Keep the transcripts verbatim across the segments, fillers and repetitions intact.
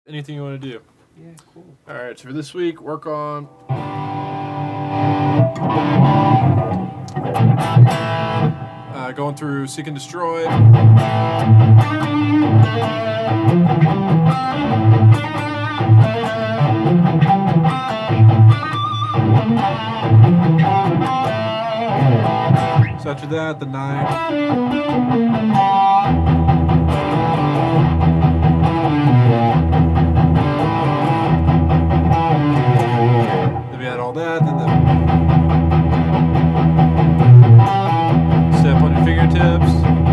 anything you want to do. Yeah, cool. All right, so for this week, work on uh, going through Seek and Destroy. So after that, the nine. Then we had all that, then the step on your fingertips.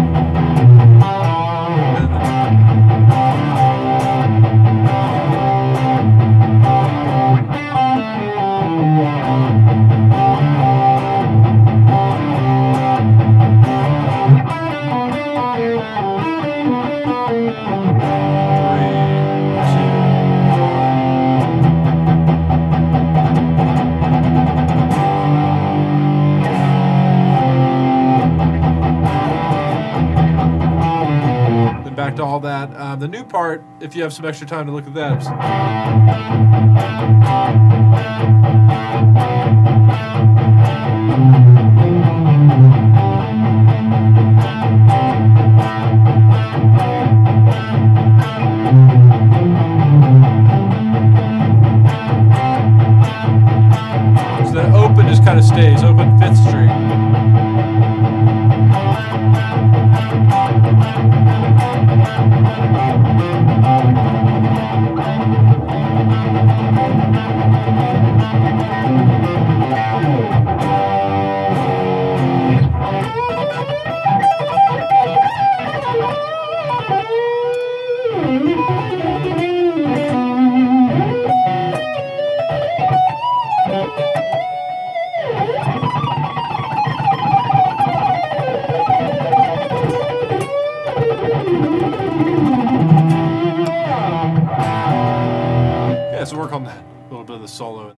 And back to all that. Um, the new part, if you have some extra time to look at that. So that open just kind of stays, open fifth string. Yeah, so work on that, a little bit of the solo.